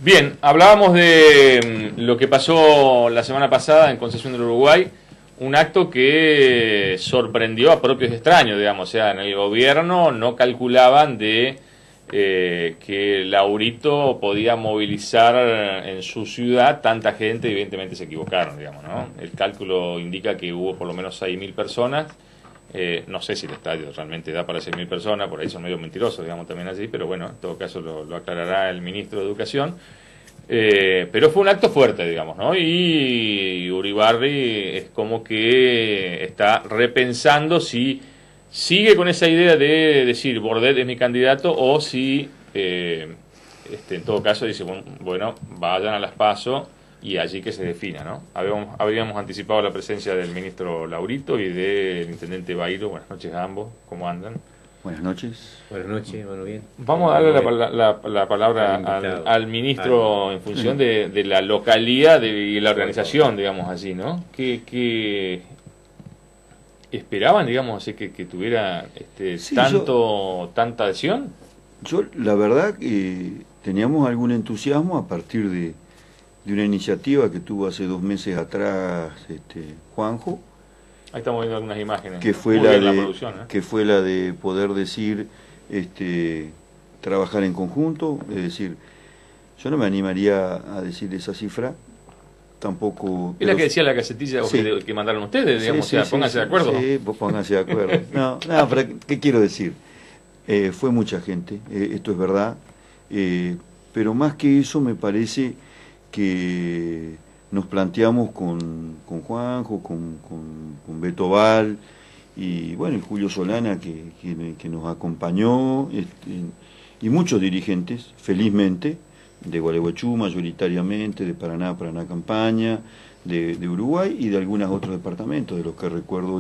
Bien, hablábamos de lo que pasó la semana pasada en Concepción del Uruguay, un acto que sorprendió a propios extraños, digamos, o sea, en el gobierno no calculaban de que Laurito podía movilizar en su ciudad tanta gente, evidentemente se equivocaron, digamos, ¿no? El cálculo indica que hubo por lo menos 6.000 personas. No sé si el estadio realmente da para 6.000 personas, por ahí son medio mentirosos, digamos, también así, pero bueno, en todo caso lo aclarará el ministro de Educación. Pero fue un acto fuerte, digamos, ¿no? Y Uribarri es como que está repensando si sigue con esa idea de decir Bordet es mi candidato o si, en todo caso, dice, bueno, vayan a las PASO y allí que se defina, ¿no? Habíamos anticipado la presencia del ministro Laurito y del intendente Bailo. Buenas noches a ambos, ¿cómo andan? Buenas noches. Buenas noches, bueno, bien. Vamos a darle la palabra al ministro en función de la localía y la organización, digamos así, ¿no? ¿Qué esperaban, digamos, así que tuviera Sí, tanta adhesión? Yo la verdad que teníamos algún entusiasmo a partir de una iniciativa que tuvo hace 2 meses atrás Juanjo, Ahí estamos viendo algunas imágenes. que fue Muy bien la producción, ¿eh? que fue la de poder decir trabajar en conjunto. Es decir, yo no me animaría a decir esa cifra, tampoco. Es la que decía la casetilla sí, que mandaron ustedes, digamos, sí, o sea, pónganse de acuerdo. Sí, vos pónganse de acuerdo. No, pero ¿qué quiero decir? Fue mucha gente, esto es verdad, pero más que eso me parece que nos planteamos con Juanjo, con Beto Val y bueno, y Julio Solana que nos acompañó, y muchos dirigentes, felizmente, de Gualeguaychú mayoritariamente, de Paraná Campaña, de Uruguay y de algunos otros departamentos, de los que recuerdo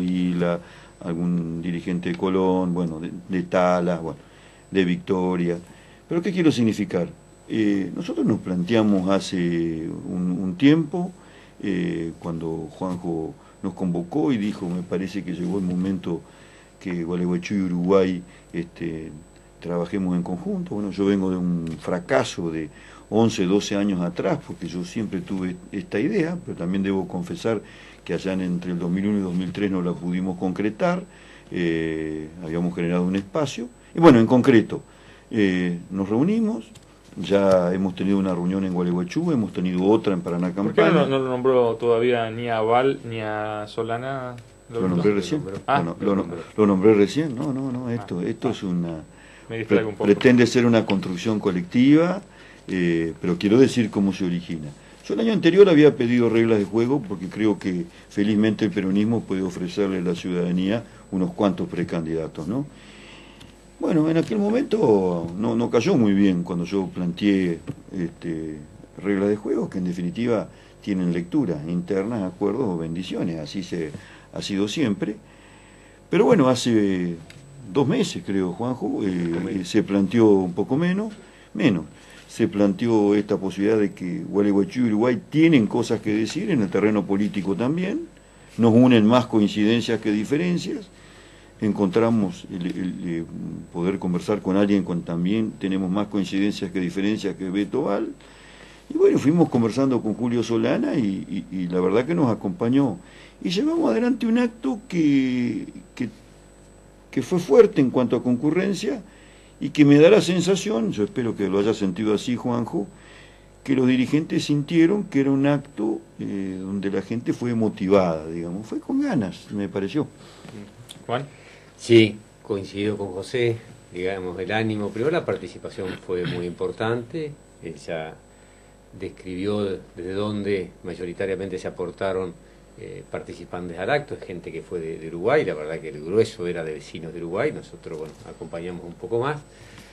algún dirigente de Colón, bueno, de Talas, bueno, de Victoria. Pero ¿qué quiero significar? Nosotros nos planteamos hace un tiempo, cuando Juanjo nos convocó y dijo, me parece que llegó el momento que Gualeguaychú y Uruguay trabajemos en conjunto. Bueno, yo vengo de un fracaso de 11, 12 años atrás, porque yo siempre tuve esta idea, pero también debo confesar que allá entre el 2001 y 2003 no la pudimos concretar, habíamos generado un espacio, y bueno, en concreto, nos reunimos, ya hemos tenido una reunión en Gualeguaychú, hemos tenido otra en Paraná Campaña. ¿Por qué no lo nombró todavía ni a Val ni a Solana? ¿Lo nombré recién? Lo nombré recién, no, esto es una... pretende ser una construcción colectiva, pero quiero decir cómo se origina. Yo el año anterior había pedido reglas de juego porque creo que felizmente el peronismo puede ofrecerle a la ciudadanía unos cuantos precandidatos, ¿no? Bueno, en aquel momento no cayó muy bien cuando yo planteé reglas de juego que en definitiva tienen lectura, internas, acuerdos o bendiciones, así ha sido siempre. Pero bueno, hace 2 meses creo, Juanjo, se planteó un poco menos, se planteó esta posibilidad de que Gualeguaychú y Uruguay tienen cosas que decir en el terreno político también, nos unen más coincidencias que diferencias, encontramos el poder conversar con alguien con también tenemos más coincidencias que diferencias que Beto Val, y bueno, fuimos conversando con Julio Solana y la verdad que nos acompañó, y llevamos adelante un acto que fue fuerte en cuanto a concurrencia, y que me da la sensación, yo espero que lo haya sentido así Juanjo, que los dirigentes sintieron que era un acto donde la gente fue motivada, digamos, fue con ganas, me pareció. Juan. Sí, coincido con José, digamos, el ánimo, primero la participación fue muy importante, él ya describió desde dónde mayoritariamente se aportaron participantes al acto, es gente que fue de Uruguay, la verdad que el grueso era de vecinos de Uruguay, nosotros bueno, acompañamos un poco más.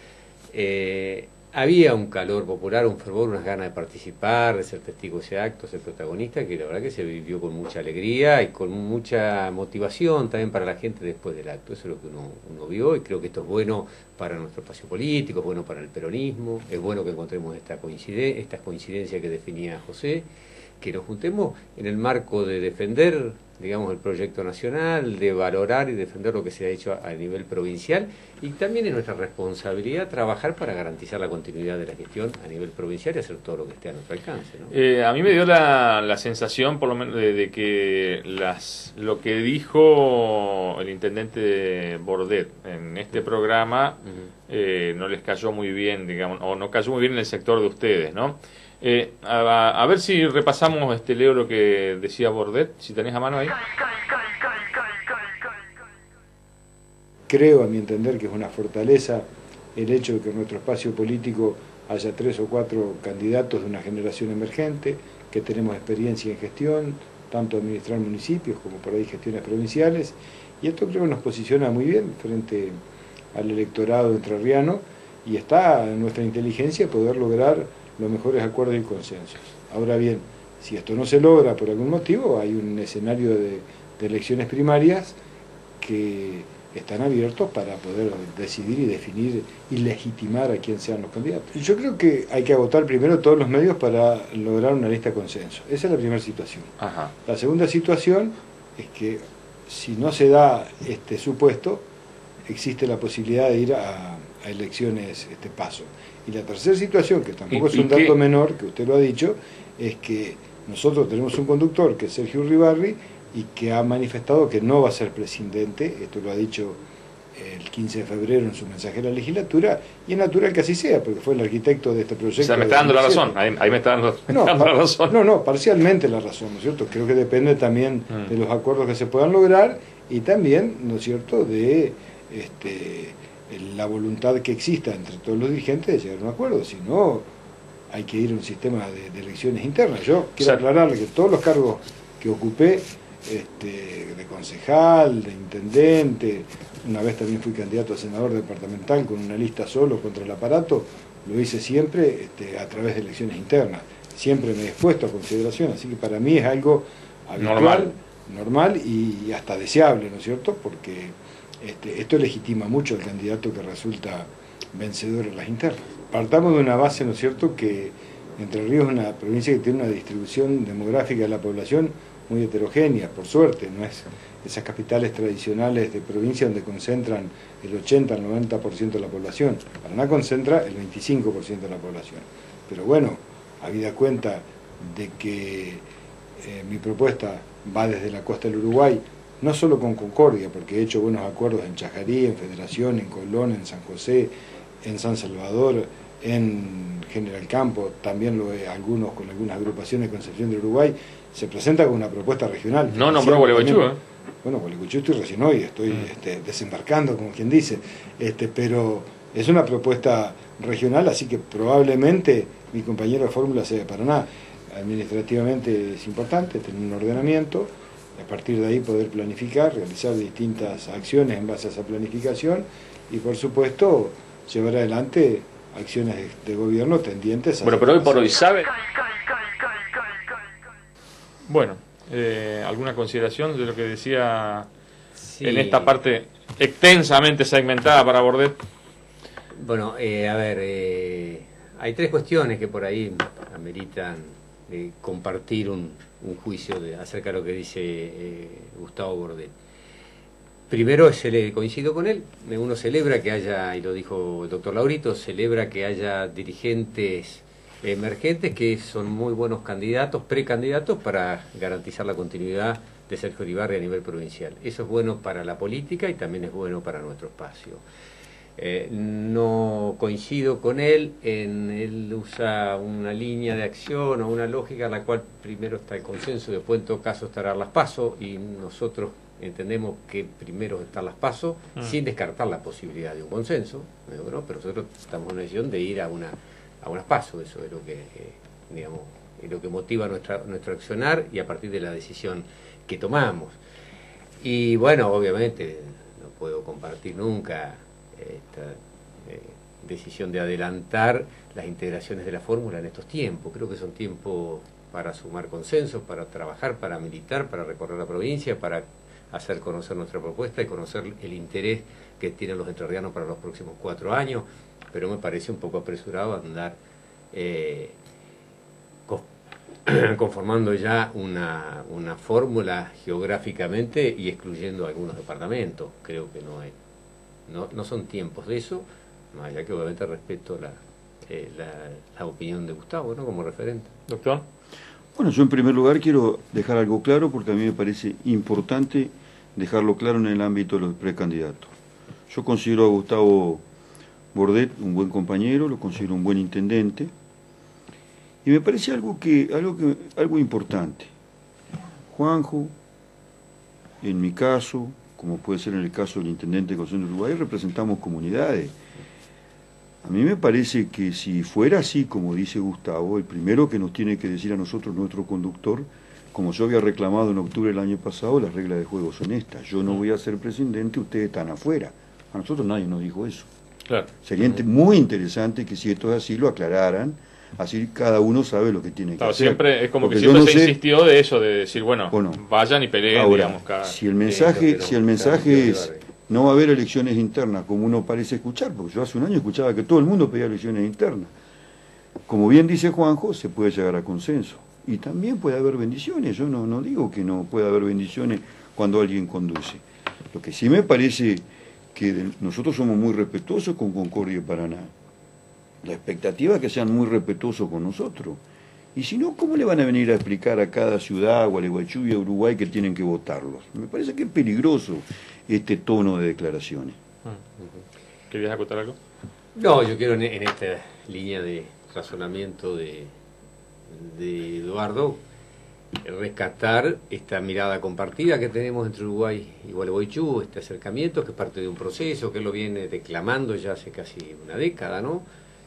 Había un calor popular, un fervor, unas ganas de participar, de ser testigo de ese acto, ser protagonista, que la verdad que se vivió con mucha alegría y con mucha motivación también para la gente después del acto. Eso es lo que uno vio, y creo que esto es bueno para nuestro espacio político, es bueno para el peronismo, es bueno que encontremos estas coincidencias que definía José, que nos juntemos en el marco de defender digamos, el proyecto nacional, de valorar y defender lo que se ha hecho a nivel provincial, y también es nuestra responsabilidad trabajar para garantizar la continuidad de la gestión a nivel provincial y hacer todo lo que esté a nuestro alcance, ¿no? A mí me dio la sensación, por lo menos, de que lo que dijo el intendente Bordet en este programa no les cayó muy bien, digamos, o no cayó muy bien en el sector de ustedes, ¿no? A ver si repasamos, Leo, lo que decía Bordet, si tenés a mano ahí. Creo, a mi entender, que es una fortaleza el hecho de que en nuestro espacio político haya 3 o 4 candidatos de una generación emergente, que tenemos experiencia en gestión, tanto administrar municipios como por ahí gestiones provinciales, y esto creo que nos posiciona muy bien frente al electorado entrerriano, y está en nuestra inteligencia poder lograr los mejores acuerdos y consensos. Ahora bien, si esto no se logra por algún motivo, hay un escenario de elecciones primarias que están abiertos para poder decidir y definir y legitimar a quién sean los candidatos. Yo creo que hay que agotar primero todos los medios para lograr una lista de consenso. Esa es la primera situación. Ajá. La segunda situación es que si no se da este supuesto, existe la posibilidad de ir a elecciones paso. Y la tercera situación, que tampoco es un dato menor, que usted lo ha dicho, es que nosotros tenemos un conductor, que es Sergio Uribarri, y que ha manifestado que no va a ser presidente, esto lo ha dicho el 15 de febrero en su mensaje a la legislatura, y es natural que así sea, porque fue el arquitecto de este proyecto. O sea, me está dando la razón, ahí me está dando la razón. No, parcialmente la razón, ¿no es cierto? Creo que depende también de los acuerdos que se puedan lograr, y también, ¿no es cierto?, de la voluntad que exista entre todos los dirigentes de llegar a un acuerdo, si no hay que ir a un sistema de elecciones internas. Yo quiero aclararle que todos los cargos que ocupé, de concejal, de intendente, una vez también fui candidato a senador departamental con una lista solo contra el aparato, lo hice siempre a través de elecciones internas, siempre me he expuesto a consideración, así que para mí es algo habitual, normal y hasta deseable, ¿no es cierto?, porque esto legitima mucho al candidato que resulta vencedor en las internas. Partamos de una base, ¿no es cierto?, que Entre Ríos es una provincia que tiene una distribución demográfica de la población muy heterogénea, por suerte, no es esas capitales tradicionales de provincia donde concentran el 80 al 90% de la población. Paraná concentra el 25% de la población. Pero bueno, habida cuenta de que mi propuesta va desde la costa del Uruguay, no solo con Concordia, porque he hecho buenos acuerdos en Chajarí, en Federación, en Colón, en San José, en San Salvador, en General Campo, también lo he, algunos con algunas agrupaciones de Concepción del Uruguay, se presenta con una propuesta regional. No nombró Gualeguaychú, ¿eh? Bueno, Gualeguaychú estoy recién hoy, estoy desembarcando, como quien dice, pero es una propuesta regional, así que probablemente mi compañero de fórmula sea de Paraná. Administrativamente es importante tener un ordenamiento, a partir de ahí poder planificar, realizar distintas acciones en base a esa planificación y por supuesto llevar adelante acciones de gobierno tendientes a... Bueno, pero hoy por hoy, ¿sabe? Bueno, ¿alguna consideración de lo que decía en esta parte extensamente segmentada para Bordet? Bueno, a ver, hay tres cuestiones que por ahí ameritan compartir un juicio acerca de lo que dice Gustavo Bordet. Primero, coincido con él, uno celebra que haya, y lo dijo el doctor Laurito, celebra que haya dirigentes emergentes que son muy buenos candidatos, precandidatos para garantizar la continuidad de Sergio Uribarri a nivel provincial. Eso es bueno para la política y también es bueno para nuestro espacio. No coincido con él, él usa una línea de acción o una lógica en la cual primero está el consenso, después en todo caso estará las PASO, y nosotros entendemos que primero están las PASO, sin descartar la posibilidad de un consenso, ¿no? Pero nosotros estamos en una decisión de ir a unas PASO, eso es lo que, digamos, es lo que motiva nuestro accionar y a partir de la decisión que tomamos. Y bueno, obviamente no puedo compartir nunca esta decisión de adelantar las integraciones de la fórmula en estos tiempos. Creo que son tiempos para sumar consensos, para trabajar, para militar, para recorrer la provincia, para hacer conocer nuestra propuesta y conocer el interés que tienen los entrerrianos para los próximos 4 años, pero me parece un poco apresurado andar conformando ya una fórmula geográficamente y excluyendo algunos departamentos. Creo que no son tiempos de eso, más allá que obviamente respeto la opinión de Gustavo, ¿no?, como referente. Doctor. Bueno, yo en primer lugar quiero dejar algo claro, porque a mí me parece importante dejarlo claro en el ámbito de los precandidatos. Yo considero a Gustavo Bordet un buen compañero, lo considero un buen intendente, y me parece algo importante. Juanjo, en mi caso, como puede ser en el caso del intendente de Concepción de Uruguay, representamos comunidades. A mí me parece que si fuera así, como dice Gustavo, el primero que nos tiene que decir a nosotros, nuestro conductor, como yo había reclamado en octubre del año pasado, las reglas de juego son estas. Yo no voy a ser presidente, ustedes están afuera. A nosotros nadie nos dijo eso. Claro. Sería muy interesante que si esto es así, lo aclararan, así cada uno sabe lo que tiene que hacer. Siempre es como porque que siempre se insistió de eso, de decir, bueno, vayan y peleen, ahora, digamos, cada... Si el mensaje es... No va a haber elecciones internas, como uno parece escuchar, porque yo hace un año escuchaba que todo el mundo pedía elecciones internas. Como bien dice Juanjo, se puede llegar a consenso. Y también puede haber bendiciones. Yo no digo que no pueda haber bendiciones cuando alguien conduce. Lo que sí me parece que nosotros somos muy respetuosos con Concordia y Paraná. La expectativa es que sean muy respetuosos con nosotros. Y si no, ¿cómo le van a venir a explicar a cada ciudad, a Gualeguaychú y a Uruguay que tienen que votarlos? Me parece que es peligroso este tono de declaraciones. ¿Querías acotar algo? No, yo quiero en esta línea de razonamiento de Eduardo rescatar esta mirada compartida que tenemos entre Uruguay y Gualeguaychú, este acercamiento que es parte de un proceso que él lo viene declamando ya hace casi una década, ¿no?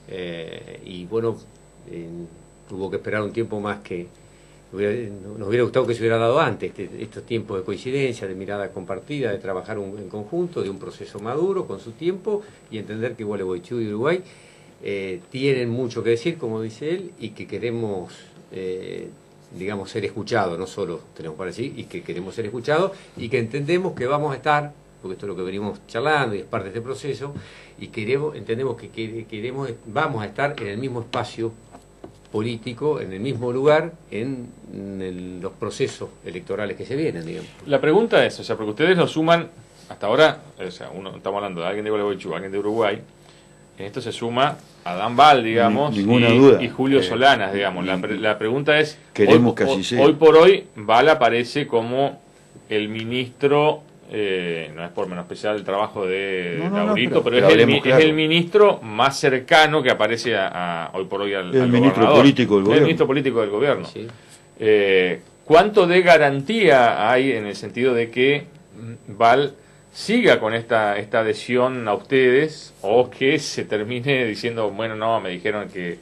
Y bueno, tuvo que esperar un tiempo más que nos hubiera gustado que se hubiera dado antes, estos tiempos de coincidencia, de mirada compartida, de trabajar en conjunto, de un proceso maduro con su tiempo y entender que Gualeguaychú y Uruguay tienen mucho que decir, como dice él, y que queremos, digamos, ser escuchados, no solo tenemos para decir, y que queremos ser escuchados, y que entendemos que vamos a estar, porque esto es lo que venimos charlando y es parte de este proceso, y entendemos que vamos a estar en el mismo espacio político, en el mismo lugar, en los procesos electorales que se vienen, digamos. La pregunta es, o sea, porque ustedes lo suman, hasta ahora, o sea, estamos hablando de alguien de Gualeguaychú, alguien de Uruguay, en esto se suma Adán Val, digamos, y Julio Solanas, digamos. La pregunta es, queremos que así sea. Hoy por hoy, Val aparece como el ministro, no es por menospreciar el trabajo de Laurito, pero es el ministro más cercano que aparece hoy por hoy al ministro político del gobierno. El ministro político del gobierno. Sí. ¿Cuánto de garantía hay en el sentido de que Val siga con esta adhesión a ustedes, o que se termine diciendo, bueno, no, me dijeron que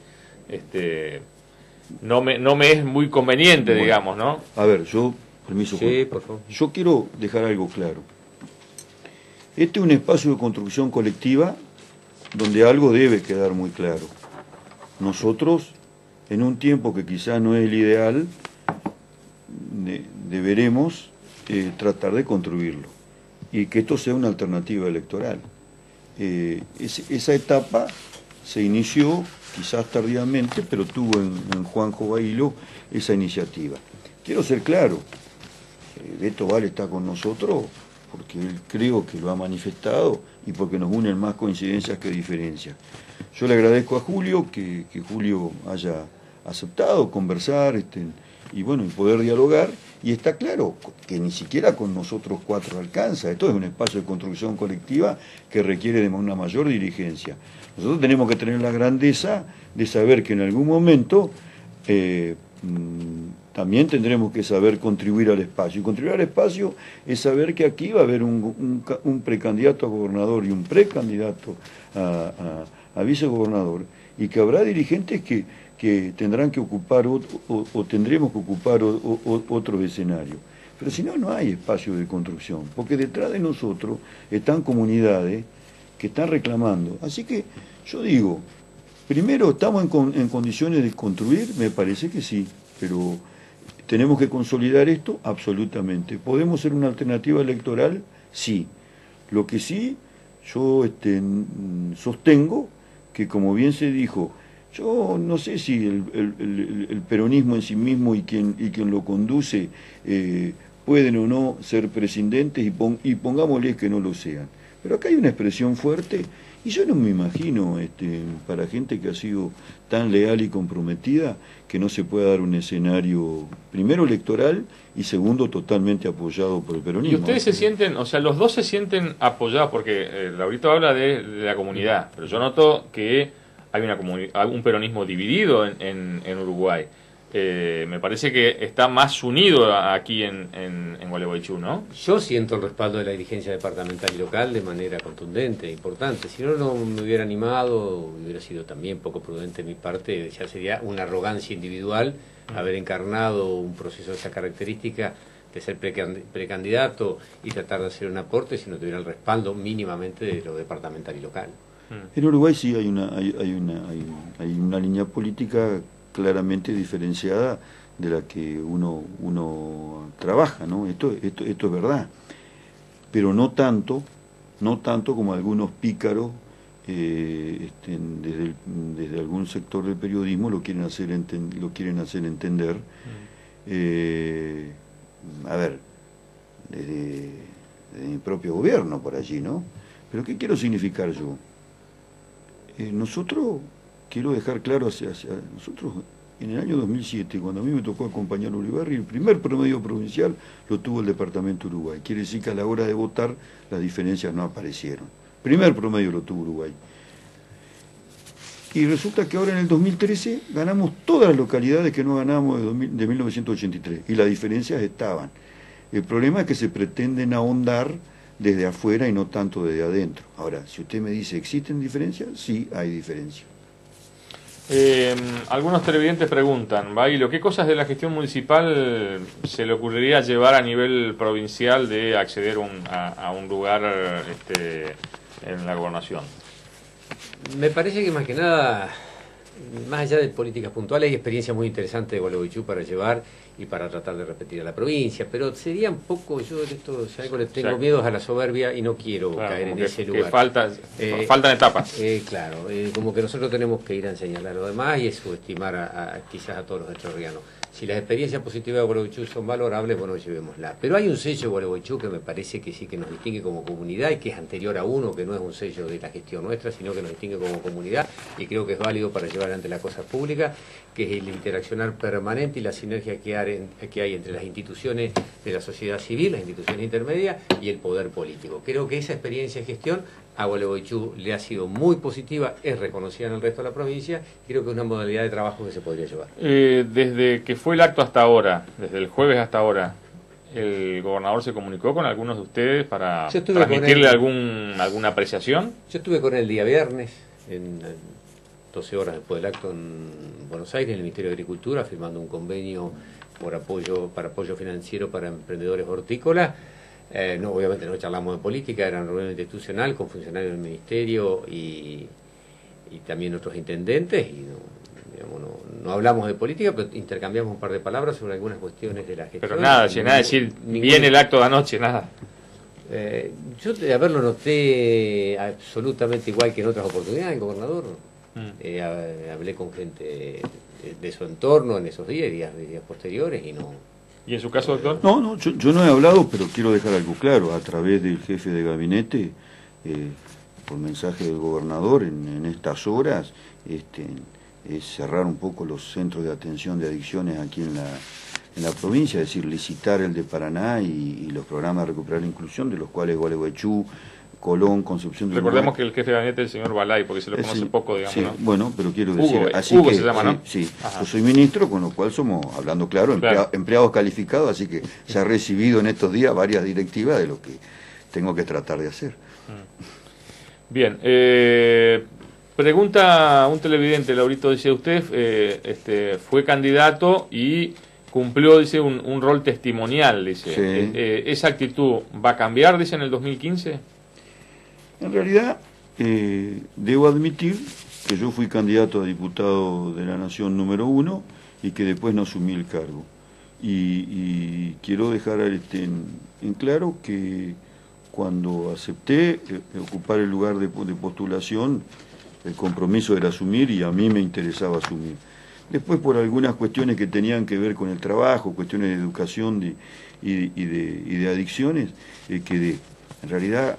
no me es muy conveniente, digamos, ¿no? A ver, permiso, sí, por favor. Yo quiero dejar algo claro. Este es un espacio de construcción colectiva donde algo debe quedar muy claro. Nosotros, en un tiempo que quizás no es el ideal, deberemos tratar de construirlo y que esto sea una alternativa electoral. Esa etapa se inició quizás tardíamente, pero tuvo en Juanjo Bailo esa iniciativa. Quiero ser claro, Beto Val está con nosotros porque él creo que lo ha manifestado y porque nos unen más coincidencias que diferencias. Yo le agradezco a Julio que Julio haya aceptado conversar y bueno, y poder dialogar, y está claro que ni siquiera con nosotros cuatro alcanza. Esto es un espacio de construcción colectiva que requiere de una mayor dirigencia. Nosotros tenemos que tener la grandeza de saber que en algún momento también tendremos que saber contribuir al espacio. Y contribuir al espacio es saber que aquí va a haber un precandidato a gobernador y un precandidato a vicegobernador, y que habrá dirigentes que tendrán que ocupar o tendremos que ocupar otros escenarios. Pero si no, no hay espacio de construcción, porque detrás de nosotros están comunidades que están reclamando. Así que yo digo, primero, ¿estamos en condiciones de construir? Me parece que sí, pero ¿tenemos que consolidar esto? Absolutamente. ¿Podemos ser una alternativa electoral? Sí. Lo que sí, yo sostengo que, como bien se dijo, Yo no sé si el peronismo en sí mismo y quien lo conduce pueden o no ser presidentes y pongámosles que no lo sean. Pero acá hay una expresión fuerte y yo no me imagino, para gente que ha sido tan leal y comprometida, que no se pueda dar un escenario, primero electoral y segundo totalmente apoyado por el peronismo. ¿Y ustedes se sienten, o sea, los dos se sienten apoyados? Porque Laurito habla de la comunidad, pero yo noto que hay un peronismo dividido en Uruguay. Me parece que está más unido aquí en Gualeguaychú, ¿no? Yo siento el respaldo de la dirigencia departamental y local de manera contundente, importante. Si no, no me hubiera animado, hubiera sido también poco prudente de mi parte, ya sería una arrogancia individual haber encarnado un proceso de esa característica, de ser precandidato y tratar de hacer un aporte si no tuviera el respaldo mínimamente de lo departamental y local. En Uruguay sí hay una línea política claramente diferenciada de la que uno trabaja, ¿no? Esto es verdad, pero no tanto como algunos pícaros desde algún sector del periodismo lo quieren hacer entender. A ver, desde mi propio gobierno por allí, ¿no? Pero ¿qué quiero significar yo? Nosotros, quiero dejar claro nosotros en el año 2007, cuando a mí me tocó acompañar a Ulibarri, el primer promedio provincial lo tuvo el departamento de Uruguay. Quiere decir que a la hora de votar las diferencias no aparecieron. Primer promedio lo tuvo Uruguay. Y resulta que ahora en el 2013 ganamos todas las localidades que no ganábamos de 1983. Y las diferencias estaban. El problema es que se pretenden ahondar desde afuera y no tanto desde adentro. Ahora, si usted me dice, ¿existen diferencias? Sí, hay diferencias. Algunos televidentes preguntan, Bailo, ¿qué cosas de la gestión municipal se le ocurriría llevar a nivel provincial de acceder a un lugar en la gobernación? Me parece que más que nada, más allá de políticas puntuales, hay experiencias muy interesantes de Gualeguaychú para llevar y para tratar de repetir a la provincia, pero sería un poco, yo de esto, si algo le tengo miedo a la soberbia y no quiero caer en ese lugar. Faltan etapas. Claro, como que nosotros tenemos que ir a enseñar a lo demás y subestimar quizás a todos los entrerrianos. Si las experiencias positivas de Gualeguaychú son valorables, bueno, llevémosla. Pero hay un sello de Gualeguaychú que me parece que sí que nos distingue como comunidad y que es anterior a uno, que no es un sello de la gestión nuestra, sino que nos distingue como comunidad y creo que es válido para llevar adelante las cosas públicas, que es el interaccionar permanente y la sinergia que hay entre las instituciones de la sociedad civil, las instituciones intermedias y el poder político. Creo que esa experiencia de gestión a Gualeguaychú le ha sido muy positiva, es reconocida en el resto de la provincia, creo que es una modalidad de trabajo que se podría llevar. Desde que fue el acto hasta ahora, desde el jueves hasta ahora, ¿el gobernador se comunicó con algunos de ustedes para transmitirle alguna apreciación? Yo estuve con él el día viernes, 12 horas después del acto en Buenos Aires, en el Ministerio de Agricultura, firmando un convenio para apoyo financiero para emprendedores hortícolas. Obviamente no charlamos de política, era una reunión institucional con funcionarios del ministerio y también otros intendentes y no hablamos de política, pero intercambiamos un par de palabras sobre algunas cuestiones de la gestión. Pero nada decir, viene el acto de anoche, nada. Yo de haberlo noté absolutamente igual que en otras oportunidades, gobernador. Hablé con gente de su entorno en esos días posteriores y no... ¿Y en su caso, doctor? No, yo no he hablado, pero quiero dejar algo claro. A través del jefe de gabinete, por mensaje del gobernador, en estas horas, es cerrar un poco los centros de atención de adicciones aquí en la provincia, es decir, licitar el de Paraná y los programas de recuperar la inclusión, de los cuales Gualeguaychú, Colón, Concepción de Uruguay. Recordemos que el jefe de gabinete es el señor Balay, porque se lo conoce poco, digamos, sí, ¿no? Bueno, pero quiero decir... Hugo se llama, ¿no? Sí, yo soy ministro, con lo cual somos, hablando claro, empleados calificados, así que se ha recibido en estos días varias directivas de lo que tengo que tratar de hacer. Bien, pregunta un televidente, Laurito, dice, usted fue candidato y cumplió, dice, un rol testimonial, dice. Sí. ¿Esa actitud va a cambiar, dice, en el 2015? En realidad, debo admitir que yo fui candidato a diputado de la Nación número 1 y que después no asumí el cargo. Y quiero dejar en claro que cuando acepté ocupar el lugar de postulación, el compromiso era asumir y a mí me interesaba asumir. Después, por algunas cuestiones que tenían que ver con el trabajo, cuestiones de educación y de adicciones, quedé. En realidad,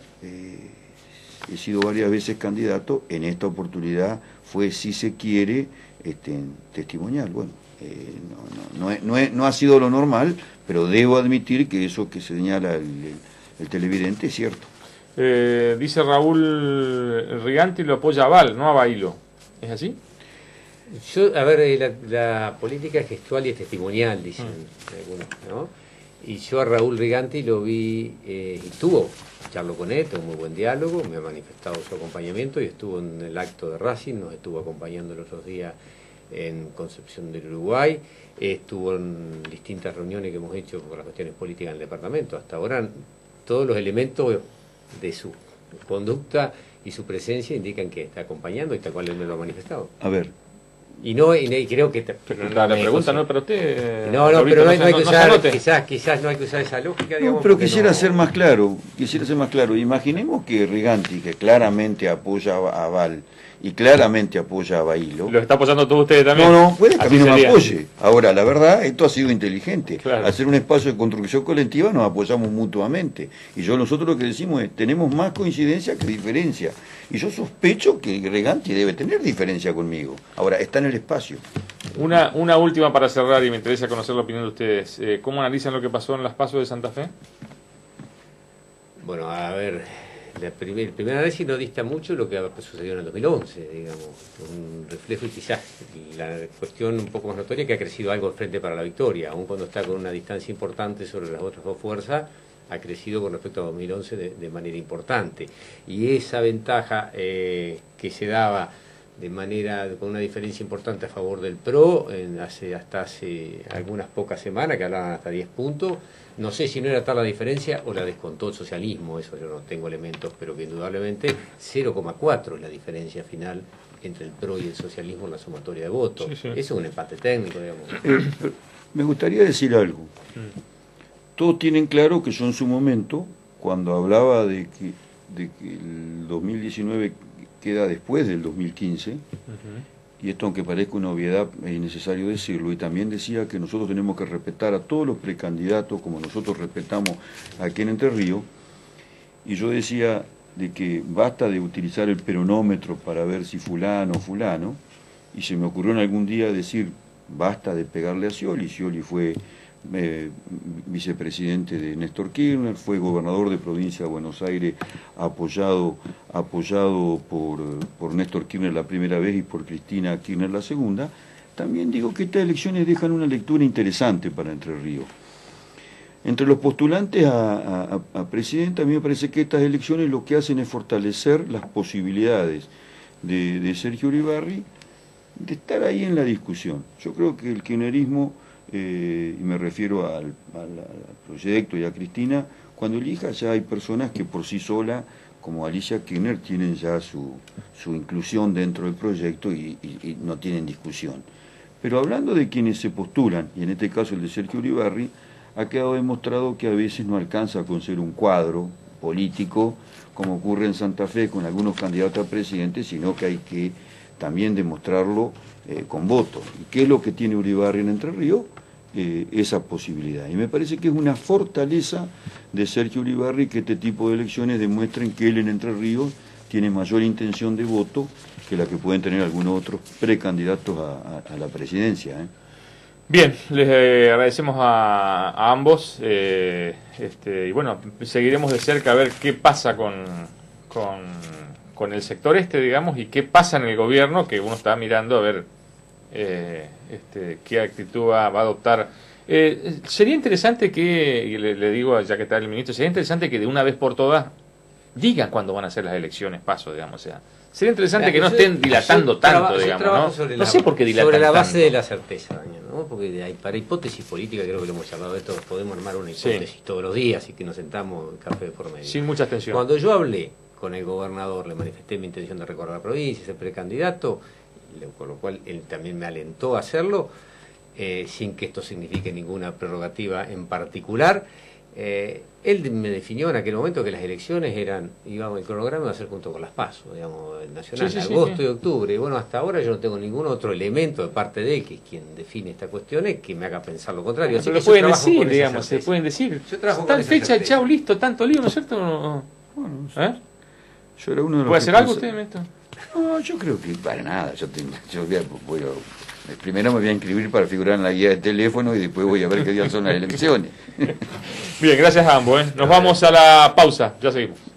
he sido varias veces candidato. En esta oportunidad fue, si se quiere, testimonial. Bueno, no ha sido lo normal, pero debo admitir que eso que señala el televidente es cierto. Dice Raúl Riganti lo apoya a Val, no a Bailo. ¿Es así? A ver, la política es gestual y es testimonial, dicen algunos, ¿no? Y yo a Raúl Riganti lo vi, y charlo con él, tuvo un muy buen diálogo, me ha manifestado su acompañamiento y estuvo en el acto de Racing, nos estuvo acompañando los otros días en Concepción del Uruguay, estuvo en distintas reuniones que hemos hecho por las cuestiones políticas en el departamento. Hasta ahora todos los elementos de su conducta y su presencia indican que está acompañando y tal cual él me lo ha manifestado. A ver. Y creo que... la pregunta no es para usted. No, pero no hay que usar, quizás no hay que usar esa lógica, digamos. No, pero quisiera ser más claro. Imaginemos que Riganti, que claramente apoya a Val y claramente apoya a Bailo. ¿Lo está apoyando todos ustedes también? No, puede que a mí no me apoye. Ahora, la verdad, esto ha sido inteligente. Claro. Hacer un espacio de construcción colectiva nos apoyamos mutuamente. Y nosotros lo que decimos es, tenemos más coincidencia que diferencia. Y yo sospecho que Riganti debe tener diferencia conmigo. Ahora, está en el espacio. Una última para cerrar y me interesa conocer la opinión de ustedes. ¿Cómo analizan lo que pasó en las PASO de Santa Fe? Bueno, a ver, el primer análisis no dista mucho lo que sucedió en el 2011, digamos, un reflejo y quizás la cuestión un poco más notoria que ha crecido algo el Frente para la Victoria, aun cuando está con una distancia importante sobre las otras dos fuerzas, ha crecido con respecto a 2011 de manera importante. Y esa ventaja que se daba con una diferencia importante a favor del PRO hasta hace algunas pocas semanas, que hablaban hasta 10 puntos, no sé si no era tal la diferencia o la descontó el socialismo, eso yo no tengo elementos, pero que indudablemente 0,4 es la diferencia final entre el PRO y el socialismo en la sumatoria de votos. Sí, sí. Eso es un empate técnico, digamos. Me gustaría decir algo. Todos tienen claro que yo en su momento, cuando hablaba de que el 2019 queda después del 2015, y esto aunque parezca una obviedad es necesario decirlo, y también decía que nosotros tenemos que respetar a todos los precandidatos como nosotros respetamos aquí en Entre Ríos, y yo decía de que basta de utilizar el peronómetro para ver si fulano, y se me ocurrió en algún día decir basta de pegarle a Scioli. Scioli fue vicepresidente de Néstor Kirchner, fue gobernador de provincia de Buenos Aires apoyado por Néstor Kirchner la primera vez y por Cristina Kirchner la segunda. También digo que estas elecciones dejan una lectura interesante para Entre Ríos. Entre los postulantes a presidente, a mí me parece que estas elecciones lo que hacen es fortalecer las posibilidades de Sergio Uribarri de estar ahí en la discusión. Yo creo que el kirchnerismo, y me refiero al proyecto y a Cristina, cuando elija ya hay personas que por sí sola, como Alicia Kirchner, tienen ya su inclusión dentro del proyecto y no tienen discusión. Pero hablando de quienes se postulan, y en este caso el de Sergio Uribarri, ha quedado demostrado que a veces no alcanza con ser un cuadro político, como ocurre en Santa Fe con algunos candidatos a presidente, sino que hay que también demostrarlo con votos. ¿Y qué es lo que tiene Uribarri en Entre Ríos? Esa posibilidad. Y me parece que es una fortaleza de Sergio Uribarri que este tipo de elecciones demuestren que él en Entre Ríos tiene mayor intención de voto que la que pueden tener algunos otros precandidatos a la presidencia. Bien, les agradecemos a ambos y bueno, seguiremos de cerca a ver qué pasa con el sector digamos, y qué pasa en el gobierno, que uno está mirando a ver qué actitud va a adoptar. Sería interesante que, y le digo ya que está el ministro, sería interesante que de una vez por todas digan cuándo van a ser las elecciones, digamos, o sea, sería interesante que no estén dilatando tanto, digamos, ¿no? No sé por qué dilatan sobre la base tanto. de la certeza, ¿no? Porque para hipótesis política, creo que lo hemos charlado de esto, podemos armar una hipótesis todos los días y que nos sentamos en café por medio. Sin mucha tensión. Cuando yo hablé con el gobernador, le manifesté mi intención de recorrer la provincia, ser precandidato, con lo cual él también me alentó a hacerlo, sin que esto signifique ninguna prerrogativa en particular. Él me definió en aquel momento que las elecciones el cronograma iba a ser junto con las PASO, digamos, el nacional, agosto y octubre. Y bueno, hasta ahora yo no tengo ningún otro elemento de parte de él, que es quien define esta cuestión, que me haga pensar lo contrario. Así que lo pueden decir, digamos, se pueden decir. Tal fecha, chau, listo, tanto lío, ¿no es cierto? Bueno, yo era uno de los ¿Puede hacer algo usted en esto? No, yo creo que para nada. Primero me voy a inscribir para figurar en la guía de teléfono y después voy a ver qué día son las elecciones. Bien, gracias a ambos. Nos vamos a la pausa, ya seguimos.